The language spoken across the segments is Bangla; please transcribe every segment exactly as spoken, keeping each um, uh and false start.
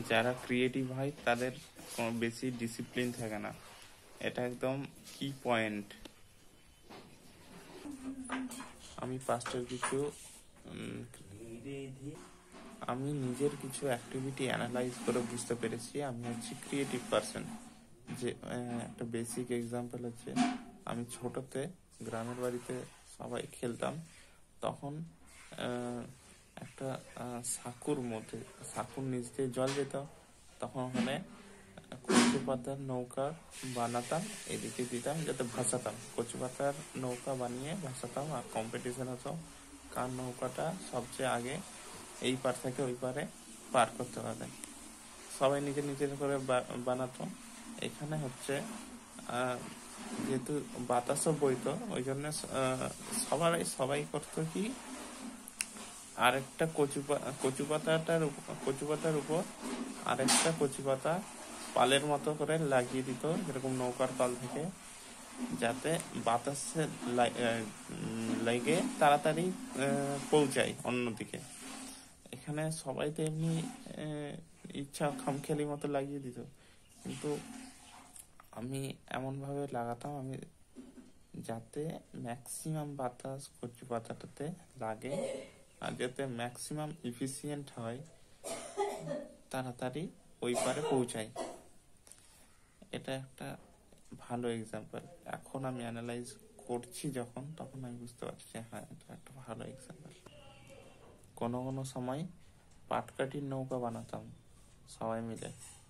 যারা ক্রিয়েটিভ হয় তাদের কোনো বেশি ডিসিপ্লিন থাকে না, এটা একদম কি পয়েন্ট। আমি পাস্টের কিছু আমি নিজের কিছু অ্যাক্টিভিটি অ্যানালাইজ করে বুঝতে পেরেছি আমি হচ্ছি ক্রিয়েটিভ পারসন। যে একটা বেসিক এক্সাম্পল হচ্ছে, আমি ছোটতে গ্রামের বাড়িতে সবাই খেলতাম, তখন একটা সাঁকুর মধ্যে সাঁকুর নিচ দিয়ে জল যেত, তখন ওখানে কচু পাতার নৌকা বানাতাম, এদিকে দিতাম যাতে ভাসাতাম, কচু পাতার নৌকা বানিয়ে ভাসাতাম, আর কম্পিটিশন হতো কার নৌকাটা সবচেয়ে আগে এই পার থেকে ওই পারে পার করতে পারে। সবাই নিজের নিজের করে বানাতো। এখানে হচ্ছে যেহেতু বাতাসও বইতো, ওই জন্য সবাই সবাই করতো কি, আরেকটা কচু কচু পাতাটার কচু পাতার উপর আরেকটা কচু পাতা পালের মতো করে লাগিয়ে দিত, যেরকম নৌকার পাল থেকে, যাতে বাতাসে লেগে তাড়াতাড়ি পৌঁছায় অন্যদিকে। এখানে সবাই তো এমনি ইচ্ছা খামখেয়ালি মতো লাগিয়ে দিত, কিন্তু আমি এমন ভাবে লাগাতাম আমি যাতে ম্যাক্সিমাম বাতাস কচু পাতাটাতে লাগে, আর যাতে ম্যাক্সিমাম এফিসিয়েন্ট হয়, তাড়াতাড়ি ওই পারে পৌঁছায়। এটা একটা ভালো এক্সাম্পল। এখন আমি অ্যানালাইজ করছি যখন, তখন আমি বুঝতে পারছি হ্যাঁ এটা একটা ভালো এক্সাম্পল। কোনো কোনো সময় পাটকাঠির নৌকা বানাতাম সবাই মিলে,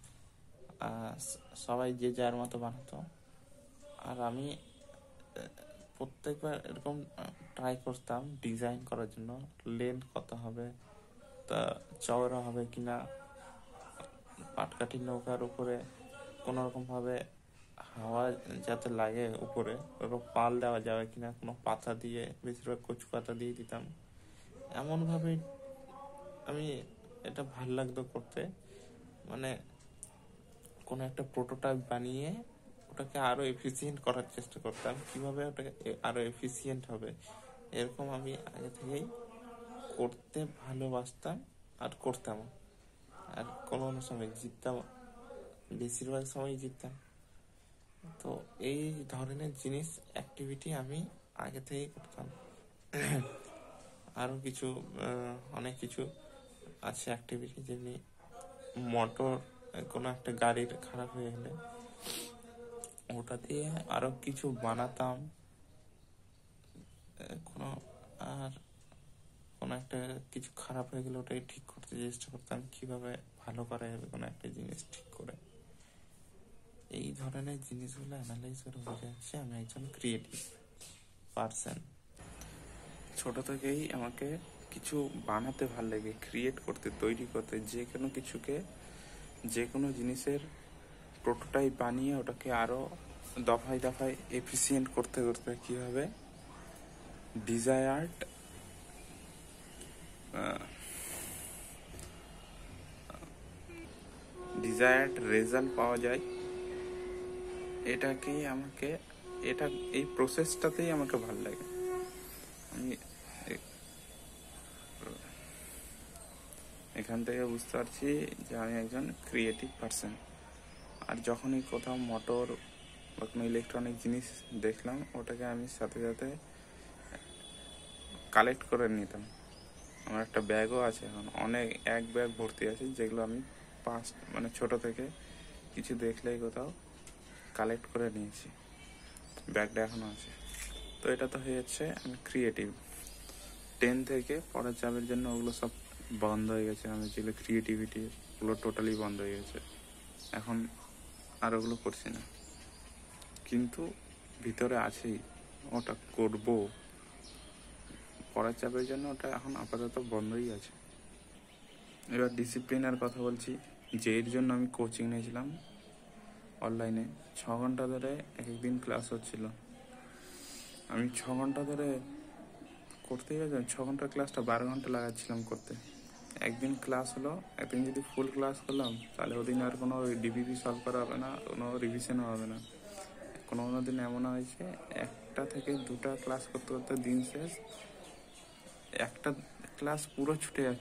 সবাই যে যার মতো বানাতো, আর আমি প্রত্যেকবার এরকম ট্রাই করতাম ডিজাইন করার জন্য, লেন্থ কত হবে, তা চওড়া হবে কিনা, পাটকাঠির নৌকার উপরে কোনো রকম ভাবে হাওয়া যাতে লাগে উপরে, ওরকম পাল দেওয়া যাবে কিনা, কোনো পাতা দিয়ে, বেশিরভাগ কচু পাতা দিয়ে দিতাম। এমন ভাবে আমি এটা ভাল লাগতো করতে, মানে কোনো একটা প্রোটোটাইপ বানিয়ে ওটাকে আরো এফিসিয়েন্ট করার চেষ্টা করতাম, কিভাবে ওটাকে আরো এফিসিয়েন্ট হবে, এরকম আমি আগে থেকেই করতে ভালোবাসতাম আর করতাম। আর কোনো কোনো সময় জিততাম, বেশিরভাগ সময় জিততাম। তো এই ধরনের জিনিস অ্যাক্টিভিটি আমি আগে থেকেই করতাম। আরো কিছু অনেক কিছু আছে অ্যাক্টিভিটি, যেমনি মোটর কোনো একটা গাড়ির খারাপ হয়ে গেলে ওটা দিয়ে আরো কিছু বানাতাম, কোনো আর কোনো একটা কিছু খারাপ হয়ে গেলে ওটাই ঠিক করতে চেষ্টা করতাম, কিভাবে ভালো করা যাবে কোনো একটা জিনিস ঠিক করে। এই ধরনের জিনিসগুলো অ্যানালাইজ করে বোঝা যাচ্ছে আমি একজন ক্রিয়েটিভ পারসন। ছোট থেকেই আমাকে কিছু বানাতে ভালো লাগে, ক্রিয়েট করতে, তৈরি করতে, যে কোনো কিছুকে, যে কোনো জিনিসের প্রোটোটাইপ বানিয়ে ওটাকে আরো দফায় দফায় এফিসিয়েন্ট করতে করতে কিভাবে ডিজায়ার্ড ডিজায়ার্ড রেজাল্ট পাওয়া যায়, এটাকেই আমাকে এটা এই প্রসেসটাতেই আমাকে ভালো লাগে। আমি এখান থেকে বুঝতে পারছি যে আমি একজন ক্রিয়েটিভ পারসন। আর যখনই কোথাও মোটর বা কোনো ইলেকট্রনিক জিনিস দেখলাম, ওটাকে আমি সাথে সাথে কালেক্ট করে নিতাম। আমার একটা ব্যাগও আছে, এখন অনেক এক ব্যাগ ভর্তি আছে, যেগুলো আমি পাঁচ মানে ছোট থেকে কিছু দেখলেই কোথাও কালেক্ট করে নিয়েছি, ব্যাগটা এখনো আছে। তো এটা তো হয়ে যাচ্ছে আমি ক্রিয়েটিভ। টেন থেকে পড়ার চাপের জন্য ওগুলো সব বন্ধ হয়ে গেছে, আমি যেগুলো ক্রিয়েটিভিটি ওগুলো টোটালি বন্ধ হয়ে গেছে, এখন আর ওগুলো করছি না, কিন্তু ভিতরে আছেই, ওটা করব। পড়ার চাপের জন্য ওটা এখন আপাতত বন্ধই আছে। এবার ডিসিপ্লিনের কথা বলছি, যে এর জন্য আমি কোচিং নিয়েছিলাম অনলাইনে, ছ ঘন্টা ধরে এক একদিন ক্লাস হচ্ছিল। আমি ছ ঘন্টা ধরে করতেই গেছে, ছ ঘন্টার ক্লাসটা বারো ঘন্টা লাগাচ্ছিলাম করতে। একদিন ক্লাস হলো, একদিন যদি ফুল ক্লাস করলাম, তাহলে ওদিন আর কোনো ডিবিপি সলভ করা হবে না, কোনো রিভিশনও হবে না। কোনো কোনো দিন এমন হয়েছে একটা থেকে দুটা ক্লাস করতে করতে দিন শেষ, একটা ক্লাস পুরো ছুটে যাচ্ছে,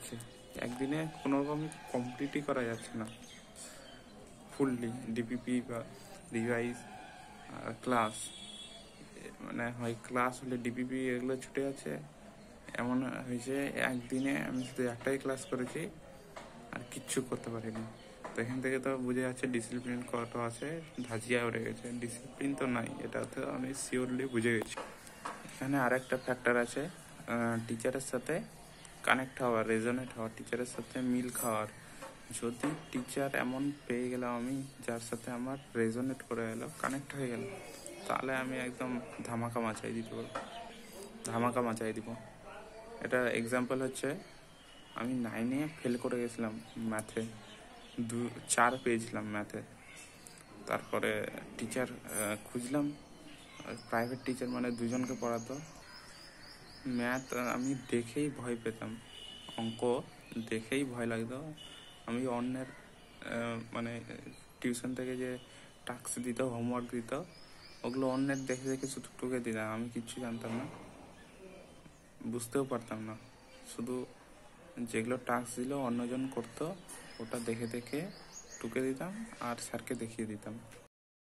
একদিনে কোনো রকম কমপ্লিটই করা যাচ্ছে না ফুললি ডিপিপি বা রিভাইজ আর ক্লাস, মানে হয় ক্লাস হলে ডিপিপি এগুলো ছুটে যাচ্ছে। এমন হয়েছে একদিনে আমি শুধু একটাই ক্লাস করেছি আর কিচ্ছু করতে পারিনি। তো এখান থেকে তো বুঝে যাচ্ছে ডিসিপ্লিন কত আছে, ধাজিয়া উঠে গেছে। ডিসিপ্লিন তো নাই, এটা তো আমি শিওরলি বুঝে গেছি। এখানে আর একটা ফ্যাক্টর আছে, টিচারের সাথে কানেক্ট হওয়ার, রেজনেট হওয়ার, টিচারের সাথে মিল খাওয়ার। যদি টিচার এমন পেয়ে গেলাম আমি যার সাথে আমার রেজনেট করে গেল, কানেক্ট হয়ে গেল, তাহলে আমি একদম ধামাকা মাচাই দিতে পারবো, ধামাকা মাচাই দিব। এটা এক্সাম্পল হচ্ছে, আমি নাইনে ফেল করে গেছিলাম ম্যাথে, দু চার পেয়েছিলাম ম্যাথে। তারপরে টিচার খুঁজলাম, প্রাইভেট টিচার মানে দুজনকে পড়াতো। ম্যাথ আমি দেখেই ভয় পেতাম, অঙ্ক দেখেই ভয় লাগতো। আমি অন্যের মানে টিউশন থেকে যে টাস্ক দিত, হোমওয়ার্ক দিত, ওগুলো অন্যের দেখে দেখে শুধু টুকে দিতাম। আমি কিচ্ছু জানতাম না, বুঝতেও পারতাম না। শুধু যেগুলো টাস্ক দিল অন্যজন করতো, ওটা দেখে দেখে টুকে দিতাম আর স্যারকে দেখিয়ে দিতাম।